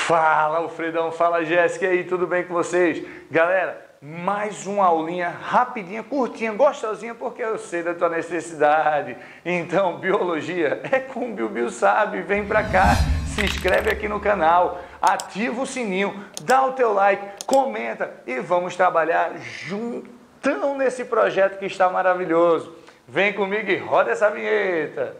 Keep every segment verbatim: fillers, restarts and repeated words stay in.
Fala, Alfredão, fala, Jéssica, e aí, tudo bem com vocês? Galera, mais uma aulinha rapidinha, curtinha, gostosinha, porque eu sei da tua necessidade. Então, biologia é com o Biu Sabe, vem pra cá, se inscreve aqui no canal, ativa o sininho, dá o teu like, comenta e vamos trabalhar juntão nesse projeto que está maravilhoso. Vem comigo e roda essa vinheta.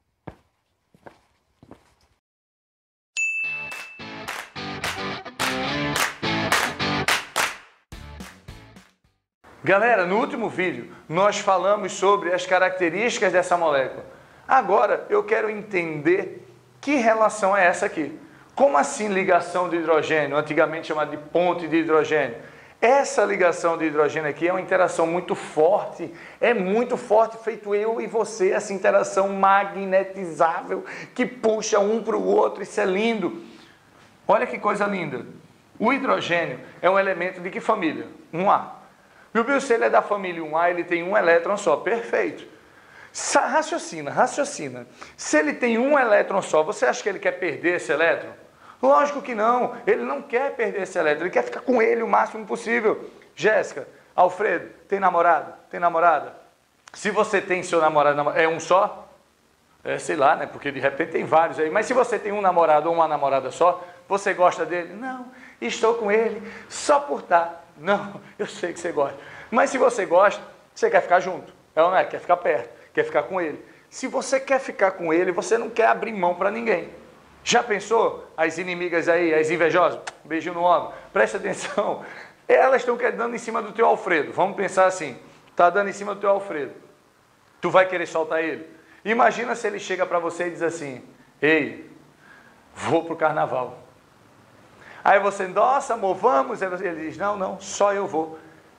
Galera, no último vídeo nós falamos sobre as características dessa molécula. Agora eu quero entender que relação é essa aqui. Como assim ligação de hidrogênio, antigamente chamada de ponte de hidrogênio? Essa ligação de hidrogênio aqui é uma interação muito forte, é muito forte, feito eu e você, essa interação magnetizável que puxa um para o outro, isso é lindo. Olha que coisa linda. O hidrogênio é um elemento de que família? um A. Biu, se ele é da família um A, ele tem um elétron só, perfeito. Raciocina, raciocina. Se ele tem um elétron só, você acha que ele quer perder esse elétron? Lógico que não, ele não quer perder esse elétron, ele quer ficar com ele o máximo possível. Jéssica, Alfredo, tem namorado? Tem namorada? Se você tem seu namorado, é um só? É, sei lá, né? Porque de repente tem vários aí. Mas se você tem um namorado ou uma namorada só, você gosta dele? Não, estou com ele só por estar. Não, eu sei que você gosta. Mas se você gosta, você quer ficar junto. É ou não é? Quer ficar perto, quer ficar com ele. Se você quer ficar com ele, você não quer abrir mão para ninguém. Já pensou? As inimigas aí, as invejosas, beijinho no ombro, presta atenção. Elas estão dando em cima do teu Alfredo. Vamos pensar assim, tá dando em cima do teu Alfredo. Tu vai querer soltar ele? Imagina se ele chega para você e diz assim, ei, vou pro carnaval. Aí você, nossa amor, vamos? Ele diz, não, não, só eu vou.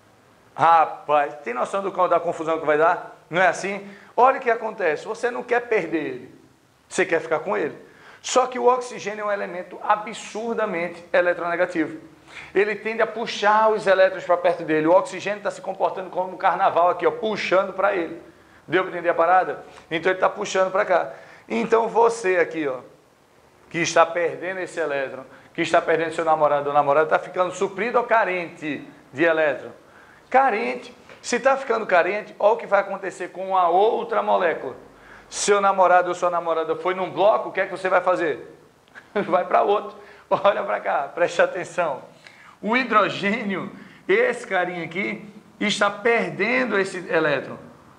Rapaz, tem noção do, da confusão que vai dar? Não é assim? Olha o que acontece, você não quer perder ele, você quer ficar com ele. Só que o oxigênio é um elemento absurdamente eletronegativo. Ele tende a puxar os elétrons para perto dele. O oxigênio está se comportando como no carnaval aqui, ó, puxando para ele. Deu para entender a parada? Então ele está puxando para cá. Então você aqui, ó, que está perdendo esse elétron, que está perdendo seu namorado ou namorada, está ficando suprido ou carente de elétron? Carente. Se está ficando carente, olha o que vai acontecer com a outra molécula. Seu namorado ou sua namorada foi num bloco, o que é que você vai fazer? Vai para outro. Olha para cá, preste atenção. O hidrogênio, esse carinha aqui, está perdendo esse elétron.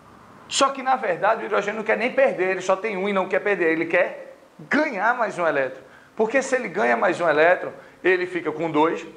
Só que, na verdade, o hidrogênio não quer nem perder, ele só tem um e não quer perder, ele quer ganhar mais um elétron. Porque se ele ganha mais um elétron, ele fica com dois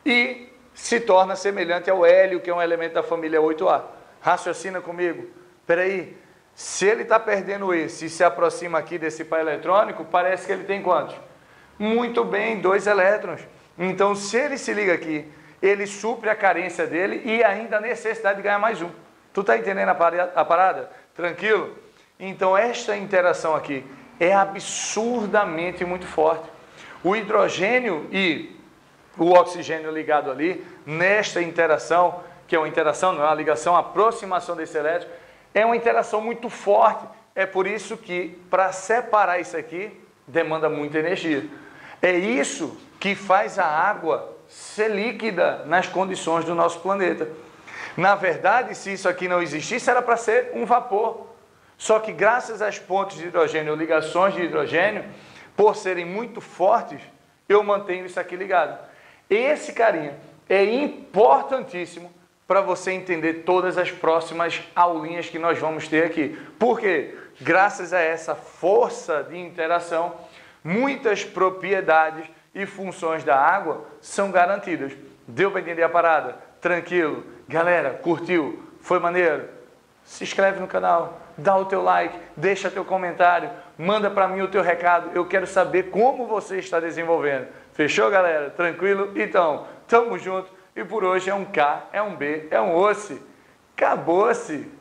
e se torna semelhante ao hélio, que é um elemento da família oito A. Raciocina comigo. Espera aí, se ele está perdendo esse e se aproxima aqui desse par eletrônico, parece que ele tem quantos? Muito bem, dois elétrons. Então, se ele se liga aqui, ele supre a carência dele e ainda a necessidade de ganhar mais um. Tu está entendendo a parada? Tranquilo? Então, esta interação aqui é absurdamente muito forte. O hidrogênio e o oxigênio ligado ali, nesta interação, que é uma interação, não é uma ligação, uma aproximação desse elétron, é uma interação muito forte. É por isso que, para separar isso aqui, demanda muita energia. É isso que faz a água ser líquida nas condições do nosso planeta. Na verdade, se isso aqui não existisse, era para ser um vapor. Só que graças às pontes de hidrogênio, ou ligações de hidrogênio, por serem muito fortes, eu mantenho isso aqui ligado. Esse carinha é importantíssimo para você entender todas as próximas aulinhas que nós vamos ter aqui. Porque, graças a essa força de interação, muitas propriedades e funções da água são garantidas. Deu para entender a parada? Tranquilo? Galera, curtiu? Foi maneiro? Se inscreve no canal, dá o teu like, deixa teu comentário, manda para mim o teu recado, eu quero saber como você está desenvolvendo. Fechou, galera? Tranquilo? Então, tamo junto e por hoje é um K, é um B, é um osse. Acabou-se!